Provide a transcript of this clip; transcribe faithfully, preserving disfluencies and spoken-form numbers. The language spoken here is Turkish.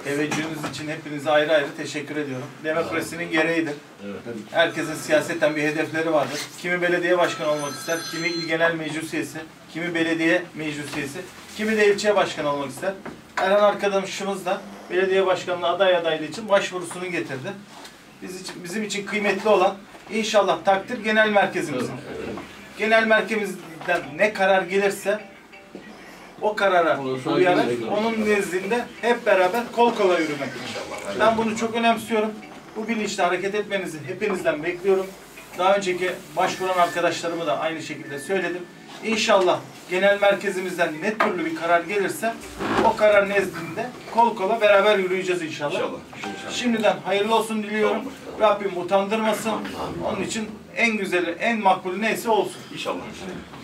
Teveccühünüz için hepinize ayrı ayrı teşekkür ediyorum. Demokrasinin gereğidir. Evet. Herkesin siyaseten bir hedefleri vardır. Kimi belediye başkanı olmak ister, kimi il genel meclis üyesi, kimi belediye meclis üyesi, kimi de ilçe başkanı olmak ister. Erhan arkadaşımız da belediye başkanlığı aday adaylığı için başvurusunu getirdi. Biz için, bizim için kıymetli olan inşallah takdir genel merkezimizin. Evet. Genel merkezimizden ne karar gelirse o karara uyarak onun nezdinde hep beraber kol kola yürümek inşallah. Ben bunu çok önemsiyorum. Bu bilinçle hareket etmenizi hepinizden bekliyorum. Daha önceki başvuran arkadaşlarımı da aynı şekilde söyledim. İnşallah genel merkezimizden ne türlü bir karar gelirse o karar nezdinde kol kola beraber yürüyeceğiz inşallah. İnşallah. İnşallah. Şimdiden hayırlı olsun diliyorum. Rabbim utandırmasın. Onun için en güzeli, en makbul neyse olsun. İnşallah.